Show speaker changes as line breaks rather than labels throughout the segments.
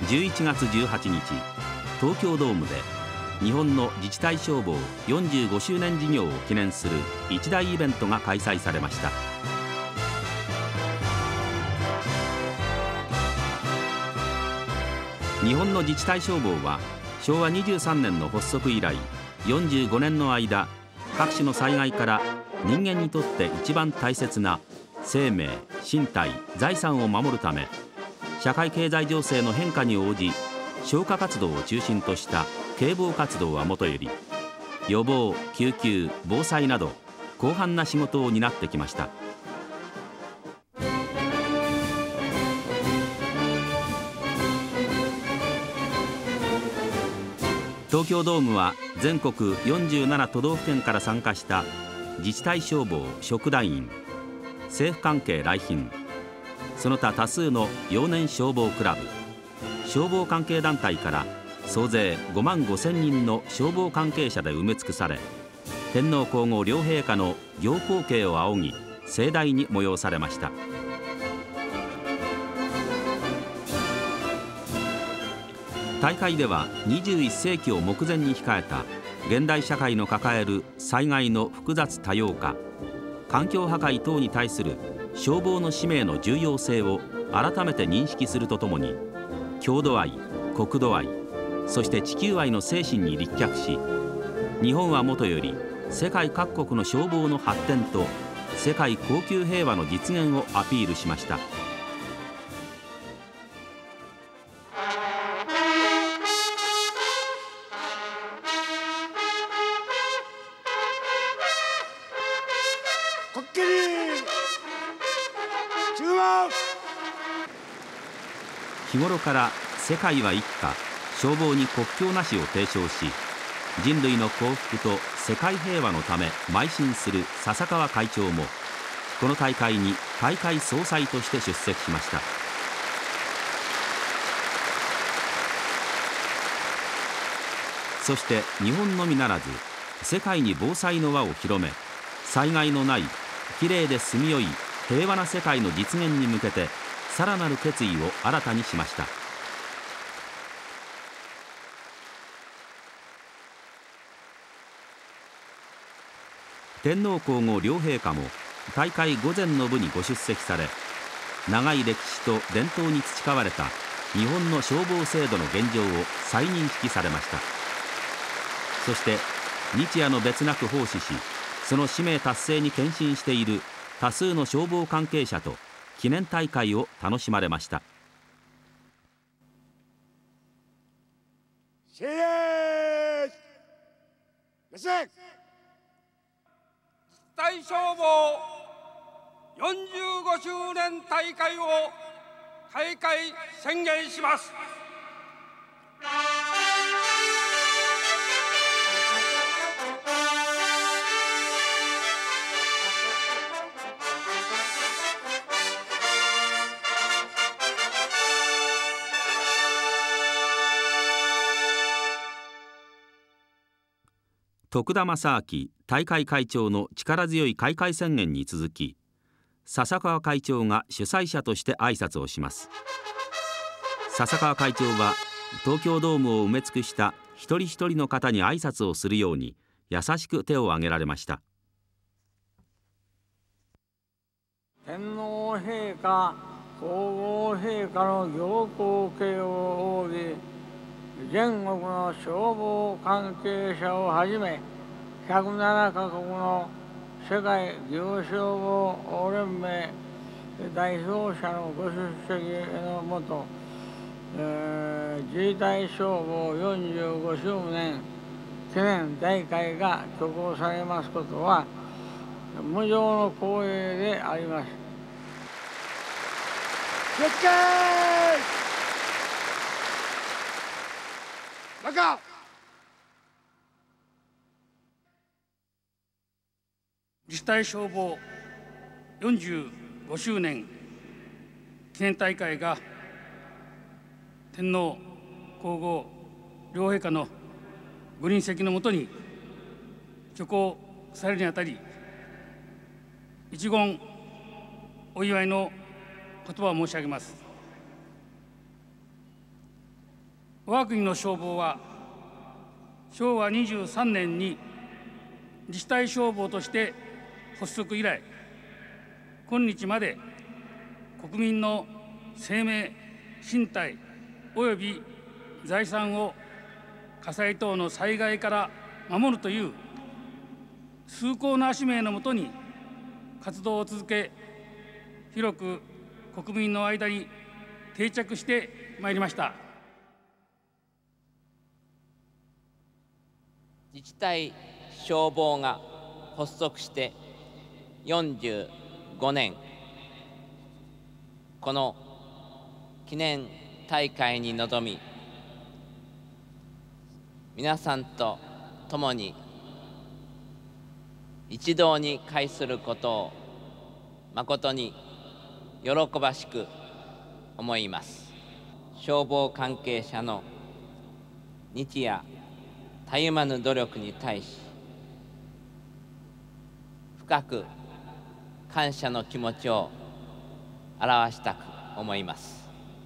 11月18日、東京ドームで日本の自治体消防45周年事業を記念する一大イベントが開催されました。日本の自治体消防は昭和23年の発足以来45年の間、各種の災害から人間にとって一番大切な生命、身体、財産を守るため、社会経済情勢の変化に応じ消火活動を中心とした警防活動はもとより、予防、救急、防災など広範な仕事を担ってきました。東京ドームは全国47都道府県から参加した自治体消防職団員、政府関係来賓、その他多数の幼年消防クラブ、消防関係団体から総勢5万5千人の消防関係者で埋め尽くされ、天皇皇后両陛下の行幸啓を仰ぎ盛大に催されました。大会では21世紀を目前に控えた現代社会の抱える災害の複雑多様化、環境破壊等に対する消防の使命の重要性を改めて認識するとともに、郷土愛、国土愛、そして地球愛の精神に立脚し、日本はもとより世界各国の消防の発展と世界恒久平和の実現をアピールしました。日頃から世界は一家、消防に国境なしを提唱し、人類の幸福と世界平和のため邁進する笹川会長もこの大会に大会総裁として出席しました。そして日本のみならず世界に防災の輪を広め、災害のないきれいで住みよい平和な世界の実現に向けてさらなる決意を新たにしました。天皇皇后両陛下も大会午前の部にご出席され、長い歴史と伝統に培われた日本の消防制度の現状を再認識されました。そして日夜の別なく奉仕し、その使命達成に献身している多数の消防関係者と記念大会を楽しまれました。
自治体消防45周年大会を開会宣言します。
徳田正明大会会長の力強い開会宣言に続き、笹川会長が主催者として挨拶をします。笹川会長は東京ドームを埋め尽くした一人一人の方に挨拶をするように優しく手を挙げられました。
天皇陛下、皇后陛下の行幸啓を仰ぎ、全国の消防関係者をはじめ107カ国の世界義務消防連盟代表者のご出席のもと、自治体消防45周年記念大会が挙行されますことは無上の光栄であります。
自治体消防45周年記念大会が天皇皇后両陛下のご臨席のもとに挙行されるにあたり、一言お祝いの言葉を申し上げます。 我が国の消防は昭和23年に自治体消防として発足以来、今日まで国民の生命、身体および財産を火災等の災害から守るという崇高な使命のもとに活動を続け、広く国民の間に定着してまいりました。
自治体消防が発足して45年、この記念大会に臨み、皆さんと共に一堂に会することを誠に喜ばしく思います。消防関係者の日夜たゆまぬ努力に対し、深く感謝の気持ちを表したく思います。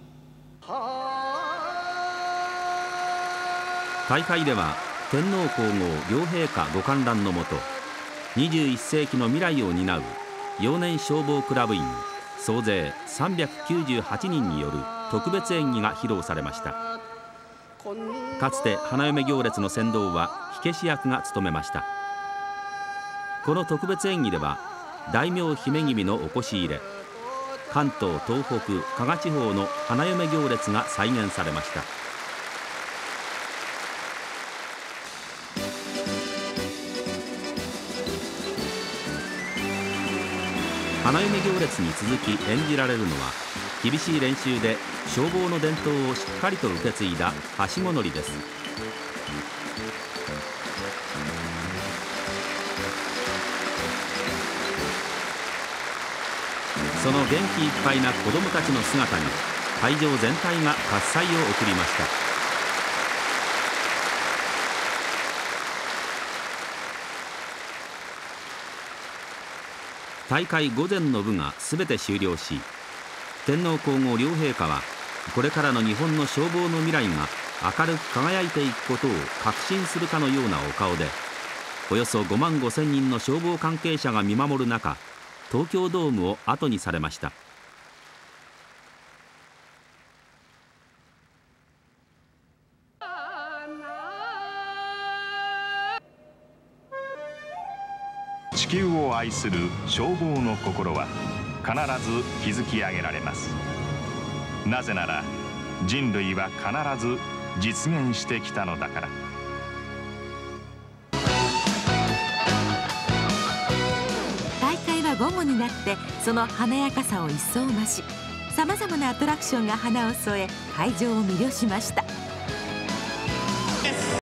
大会では天皇皇后両陛下ご観覧のもと、21世紀の未来を担う幼年消防クラブ員総勢398人による特別演技が披露されました。かつて花嫁行列の先導は火消し役が務めました。この特別演技では大名姫君のおこし入れ、関東、東北、加賀地方の花嫁行列が再現されました。花嫁行列に続き演じられるのは、厳しい練習で消防の伝統をしっかりと受け継いだはしご乗りです。その元気いっぱいな子どもたちの姿に会場全体が喝采を送りました。大会午前の部がすべて終了し、天皇皇后両陛下はこれからの日本の消防の未来が明るく輝いていくことを確信するかのようなお顔で、およそ5万5千人の消防関係者が見守る中、東京ドームを後にされました。
地球を愛する消防の心は必ず築き上げられます。なぜなら人類は必ず実現してきたのだから。
大会は午後になってその華やかさを一層増し、さまざまなアトラクションが花を添え会場を魅了しました。